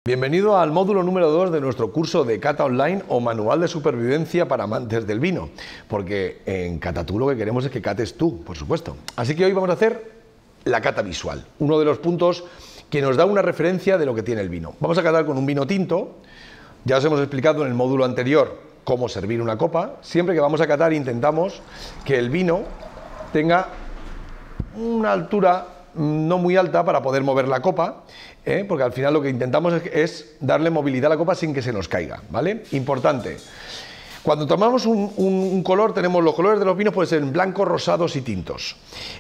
Bienvenido al módulo número 2 de nuestro curso de cata online o manual de supervivencia para amantes del vino, porque en Cata Tú lo que queremos es que cates tú, por supuesto. Así que hoy vamos a hacer la cata visual, uno de los puntos que nos da una referencia de lo que tiene el vino. Vamos a catar con un vino tinto. Ya os hemos explicado en el módulo anterior cómo servir una copa. Siempre que vamos a catar intentamos que el vino tenga una altura no muy alta para poder mover la copa, porque al final lo que intentamos es darle movilidad a la copa sin que se nos caiga, ¿vale? Importante. Cuando tomamos un color, tenemos los colores de los vinos, pueden ser blancos, rosados y tintos.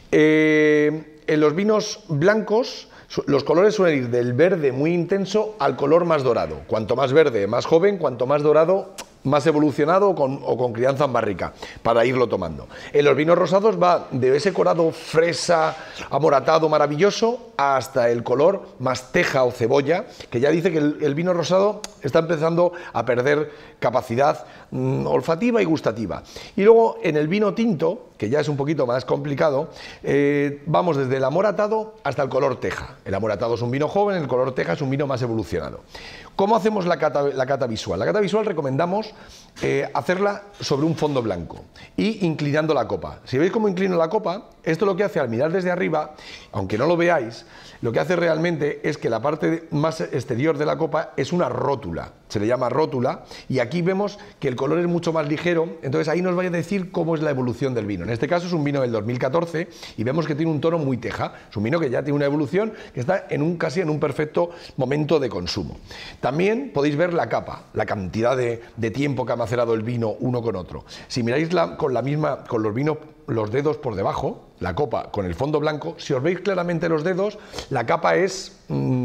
En los vinos blancos, los colores suelen ir del verde muy intenso al color más dorado. Cuanto más verde, más joven; cuanto más dorado, más evolucionado o con crianza en barrica, para irlo tomando. En los vinos rosados va de ese colorado fresa, amoratado, maravilloso, hasta el color más teja o cebolla, que ya dice que el vino rosado está empezando a perder capacidad olfativa y gustativa. Y luego en el vino tinto, que ya es un poquito más complicado, vamos desde el amoratado hasta el color teja. El amoratado es un vino joven, el color teja es un vino más evolucionado. ¿Cómo hacemos la cata visual? La cata visual recomendamos hacerla sobre un fondo blanco y inclinando la copa. Si veis cómo inclino la copa, esto lo que hace al mirar desde arriba, aunque no lo veáis, lo que hace realmente es que la parte más exterior de la copa es una rótula, se le llama rótula, y aquí vemos que el color es mucho más ligero. Entonces ahí nos va a decir cómo es la evolución del vino. En este caso es un vino del 2014 y vemos que tiene un tono muy teja, es un vino que ya tiene una evolución, que está casi en un perfecto momento de consumo. También podéis ver la capa, la cantidad de tiempo que ha macerado el vino uno con otro. Si miráis con los vinos, los dedos por debajo, la copa con el fondo blanco, si os veis claramente los dedos, la capa es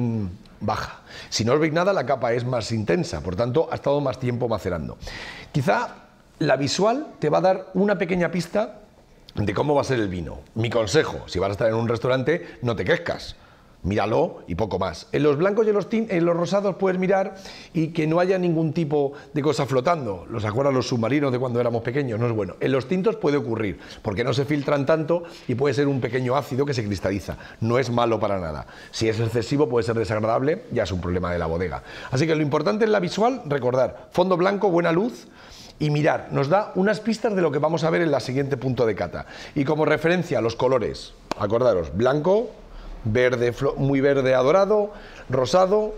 baja. Si no os veis nada, la capa es más intensa, por tanto ha estado más tiempo macerando. Quizá la visual te va a dar una pequeña pista de cómo va a ser el vino. Mi consejo: si vas a estar en un restaurante, no te quezcas, míralo y poco más. En los blancos y en los rosados puedes mirar y que no haya ningún tipo de cosa flotando. ¿Los acuerdas los submarinos de cuando éramos pequeños? No es bueno. En los tintos puede ocurrir, porque no se filtran tanto y puede ser un pequeño ácido que se cristaliza. No es malo para nada. Si es excesivo puede ser desagradable, ya es un problema de la bodega. Así que lo importante en la visual, recordar, fondo blanco, buena luz, y mirar, nos da unas pistas de lo que vamos a ver en la siguiente punto de cata. Y como referencia, los colores, acordaros, blanco, verde, muy verde a dorado, rosado,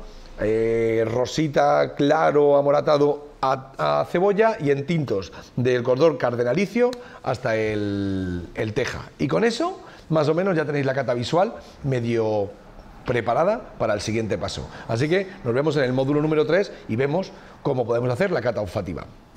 rosita, claro, amoratado a cebolla, y en tintos del cordón cardenalicio hasta el teja. Y con eso, más o menos, ya tenéis la cata visual medio preparada para el siguiente paso. Así que nos vemos en el módulo número 3 y vemos cómo podemos hacer la cata olfativa.